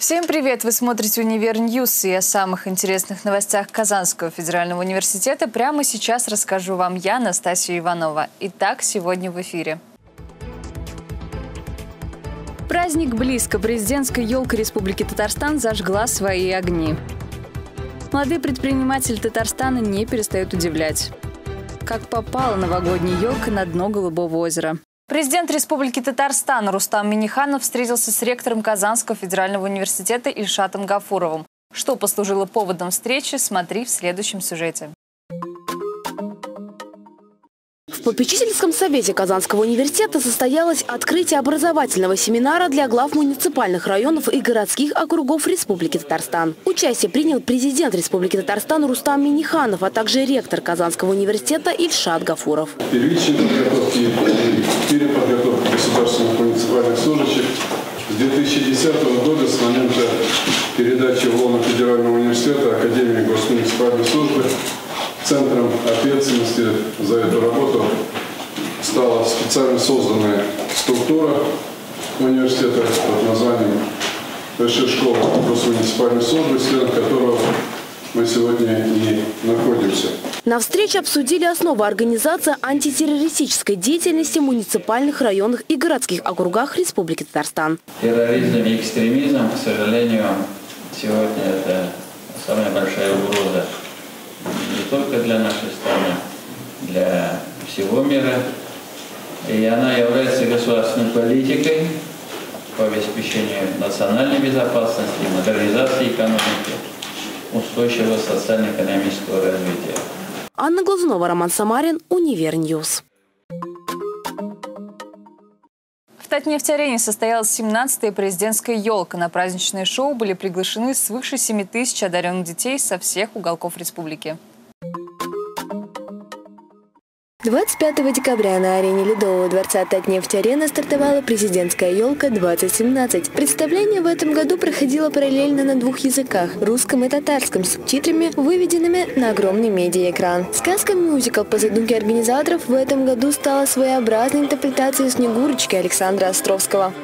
Всем привет! Вы смотрите Универньюз, и о самых интересных новостях Казанского федерального университета прямо сейчас расскажу вам я, Настасья Иванова. Итак, сегодня в эфире. Праздник близко. Президентская елка Республики Татарстан зажгла свои огни. Молодые предприниматели Татарстана не перестают удивлять. Как попала новогодняя елка на дно Голубого озера. Президент Республики Татарстан Рустам Минниханов встретился с ректором Казанского федерального университета Ильшатом Гафуровым. Что послужило поводом встречи, смотри в следующем сюжете. В попечительском совете Казанского университета состоялось открытие образовательного семинара для глав муниципальных районов и городских округов Республики Татарстан. Участие принял президент Республики Татарстан Рустам Минниханов, а также ректор Казанского университета Ильшат Гафуров. Первичной подготовки и переподготовки государственных муниципальных служащих с 2010 года, с момента передачи в лоно Федерального университета Академии госмуниципальной службы, центром ответственности за эту работу стала специально созданная структура университета под названием Высшая школа госмуниципальной службы, членом которого мы сегодня и находимся. На встрече обсудили основы организации антитеррористической деятельности в муниципальных районах и городских округах Республики Татарстан. Терроризм и экстремизм, к сожалению, сегодня это самая большая угроза не только для нашей страны, для всего мира. И она является государственной политикой по обеспечению национальной безопасности, модернизации экономики, устойчивого социально-экономического развития. Анна Глазунова, Роман Самарин, Универньюз. В Татнефть-арене состоялась 17-я президентская елка. На праздничное шоу были приглашены свыше 7 тысяч одаренных детей со всех уголков республики. 25 декабря на арене Ледового дворца Татнефть-арена стартовала президентская елка-2017. Представление в этом году проходило параллельно на двух языках – русском и татарском, с субтитрами, выведенными на огромный медиаэкран. Сказка-мюзикл по задумке организаторов в этом году стала своеобразной интерпретацией «Снегурочки» Александра Островского.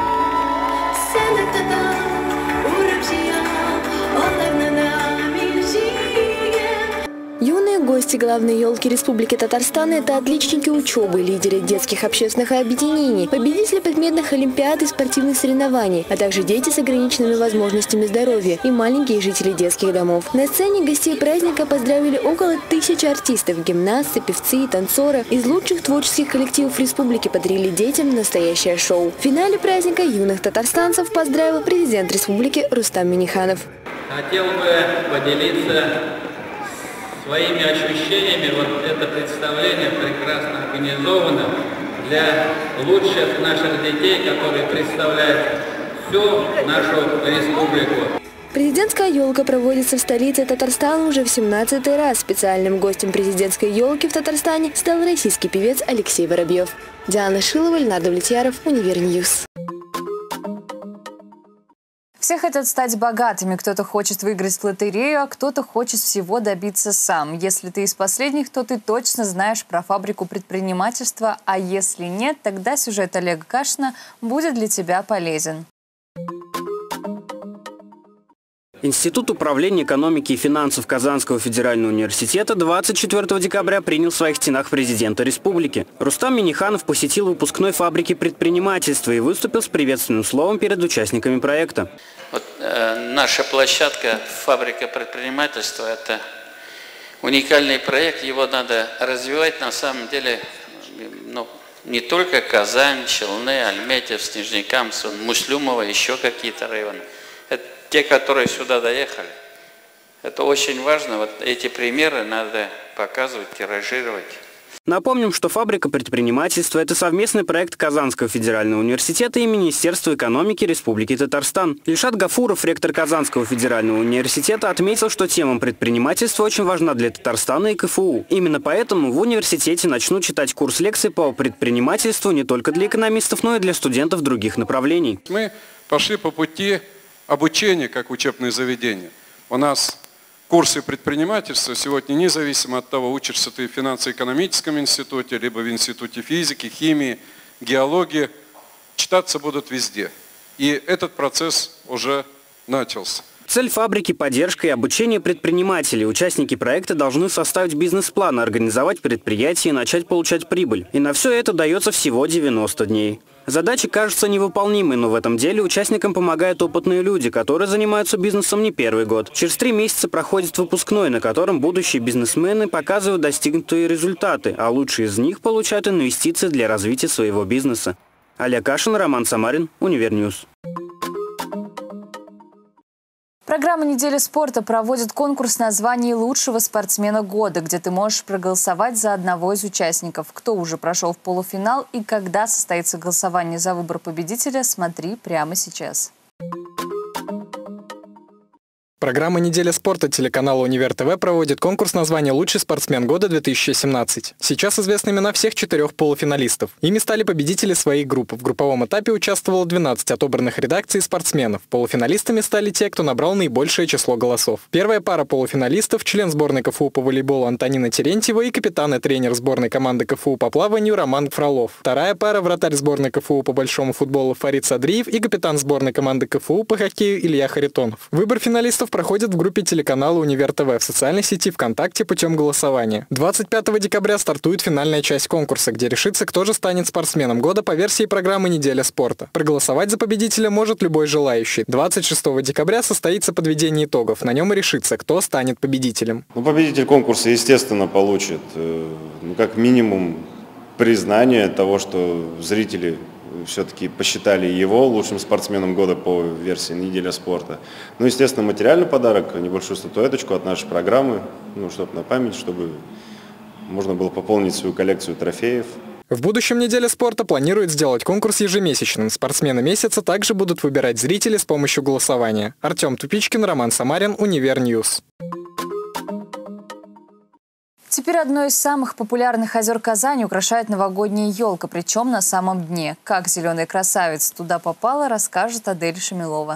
Юные гости главной елки Республики Татарстан – это отличники учебы, лидеры детских общественных объединений, победители предметных олимпиад и спортивных соревнований, а также дети с ограниченными возможностями здоровья и маленькие жители детских домов. На сцене гостей праздника поздравили около 1000 артистов, гимнасты, певцы и танцоры. Из лучших творческих коллективов республики подарили детям настоящее шоу. В финале праздника юных татарстанцев поздравил президент республики Рустам Минниханов. Хотел бы поделиться своими ощущениями. Вот это представление прекрасно организовано для лучших наших детей, которые представляют всю нашу республику. Президентская елка проводится в столице Татарстана уже в 17-й раз. Специальным гостем президентской елки в Татарстане стал российский певец Алексей Воробьев. Диана Шилова, Леонард Влетьяров, Универньюз. Все хотят стать богатыми. Кто-то хочет выиграть в лотерею, а кто-то хочет всего добиться сам. Если ты из последних, то ты точно знаешь про фабрику предпринимательства, а если нет, тогда сюжет Олега Кашина будет для тебя полезен. Институт управления экономики и финансов Казанского федерального университета 24 декабря принял в своих стенах президента республики. Рустам Минниханов посетил выпускной фабрики предпринимательства и выступил с приветственным словом перед участниками проекта. Вот, наша площадка «Фабрика предпринимательства» – это уникальный проект, его надо развивать на самом деле не только Казань, Челны, Альметьевск, Нижнекамск, Муслюмово, еще какие-то районы. Это те, которые сюда доехали. Это очень важно. Вот эти примеры надо показывать, тиражировать. Напомним, что фабрика предпринимательства – это совместный проект Казанского федерального университета и Министерства экономики Республики Татарстан. Ильшат Гафуров, ректор Казанского федерального университета, отметил, что тема предпринимательства очень важна для Татарстана и КФУ. Именно поэтому в университете начнут читать курс лекций по предпринимательству не только для экономистов, но и для студентов других направлений. Мы пошли по пути обучения как учебное заведение. У нас курсы предпринимательства сегодня, независимо от того, учишься ты в финансово-экономическом институте, либо в институте физики, химии, геологии, читаться будут везде. И этот процесс уже начался. Цель фабрики – поддержка и обучение предпринимателей. Участники проекта должны составить бизнес-план, организовать предприятие и начать получать прибыль. И на все это дается всего 90 дней. Задача кажется невыполнимой, но в этом деле участникам помогают опытные люди, которые занимаются бизнесом не первый год. Через 3 месяца проходит выпускной, на котором будущие бизнесмены показывают достигнутые результаты, а лучшие из них получают инвестиции для развития своего бизнеса. Олег Кашин, Роман Самарин, Универньюз. Программа «Неделя спорта» проводит конкурс на звание лучшего спортсмена года, где ты можешь проголосовать за одного из участников. Кто уже прошел в полуфинал и когда состоится голосование за выбор победителя, смотри прямо сейчас. Программа «Неделя спорта» телеканала Универ ТВ проводит конкурс на звание «Лучший спортсмен года 2017». Сейчас известны имена всех 4 полуфиналистов. Ими стали победители своих групп. В групповом этапе участвовало 12 отобранных редакций спортсменов. Полуфиналистами стали те, кто набрал наибольшее число голосов. Первая пара полуфиналистов – член сборной КФУ по волейболу Антонина Терентьева и капитан и тренер сборной команды КФУ по плаванию Роман Фролов. Вторая пара – вратарь сборной КФУ по большому футболу Фарид Садриев и капитан сборной команды КФУ по хоккею Илья Харитонов. Выбор финалистов проходит в группе телеканала Универ ТВ в социальной сети ВКонтакте путем голосования. 25 декабря стартует финальная часть конкурса, где решится, кто же станет спортсменом года по версии программы «Неделя спорта». Проголосовать за победителя может любой желающий. 26 декабря состоится подведение итогов. На нем и решится, кто станет победителем. Победитель конкурса, естественно, получит как минимум признание того, что зрители все-таки посчитали его лучшим спортсменом года по версии «Неделя спорта». Естественно, материальный подарок, небольшую статуэточку от нашей программы, чтобы на память, чтобы можно было пополнить свою коллекцию трофеев. В будущем «Неделя спорта» планирует сделать конкурс ежемесячным. Спортсмены месяца также будут выбирать зрители с помощью голосования. Артем Тупичкин, Роман Самарин, Универньюз. Теперь одно из самых популярных озер Казани украшает новогодняя елка, причем на самом дне. Как зеленая красавица туда попала, расскажет Адель Шамилова.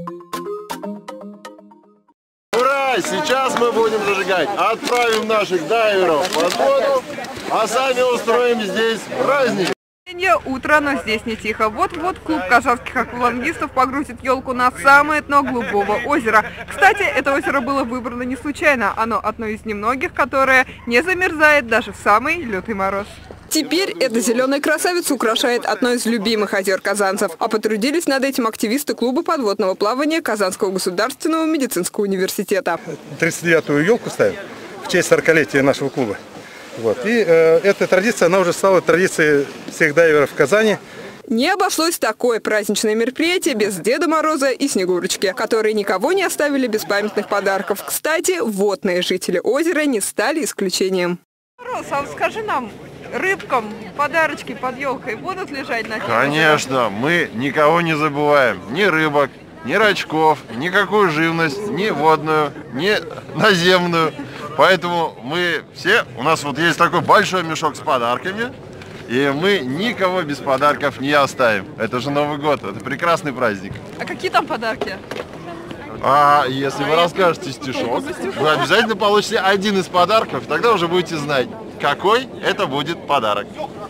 Ура! Сейчас мы будем зажигать. Отправим наших дайверов под воду, а сами устроим здесь праздник. Утро, но здесь не тихо. Вот-вот клуб казахских аквалангистов погрузит елку на самое дно голубого озера. Кстати, это озеро было выбрано не случайно. Оно одно из немногих, которое не замерзает даже в самый лютый мороз. Теперь эта зеленая красавица украшает одно из любимых озер казанцев. А потрудились над этим активисты клуба подводного плавания Казанского государственного медицинского университета. 39-ю елку ставим в честь 40-летия нашего клуба. И эта традиция, она уже стала традицией всех дайверов в Казани. Не обошлось такое праздничное мероприятие без Деда Мороза и Снегурочки, которые никого не оставили без памятных подарков. Кстати, водные жители озера не стали исключением. Мороз, а скажи нам, рыбкам подарочки под елкой будут лежать на ней? Конечно, мы никого не забываем. Ни рыбок, ни рачков, никакую живность, ни водную, ни наземную. Поэтому мы все, у нас есть такой большой мешок с подарками, и мы никого без подарков не оставим. Это же Новый год, это прекрасный праздник. А какие там подарки? А если вы расскажете стишок, вы обязательно получите один из подарков, тогда уже будете знать, какой это будет подарок.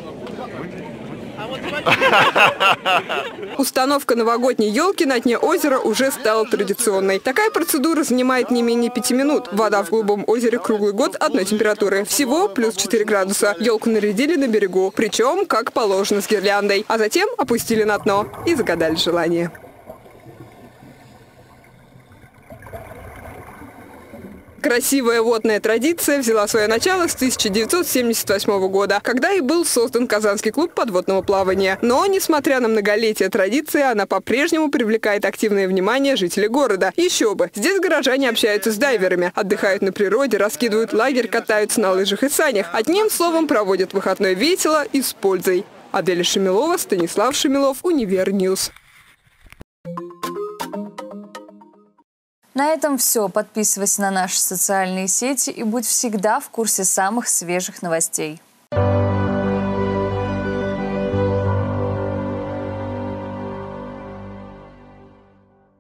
Установка новогодней елки на дне озера уже стала традиционной. Такая процедура занимает не менее 5 минут. Вода в голубом озере круглый год одной температуры. Всего плюс 4 градуса. Елку нарядили на берегу, причем как положено с гирляндой. А затем опустили на дно и загадали желание. Красивая водная традиция взяла свое начало с 1978 года, когда и был создан Казанский клуб подводного плавания. Но, несмотря на многолетие традиции, она по-прежнему привлекает активное внимание жителей города. Еще бы! Здесь горожане общаются с дайверами, отдыхают на природе, раскидывают лагерь, катаются на лыжах и санях. Одним словом, проводят выходной весело и с пользой. Адель Шамилова, Станислав Шамилов, Универньюз. На этом все. Подписывайся на наши социальные сети и будь всегда в курсе самых свежих новостей.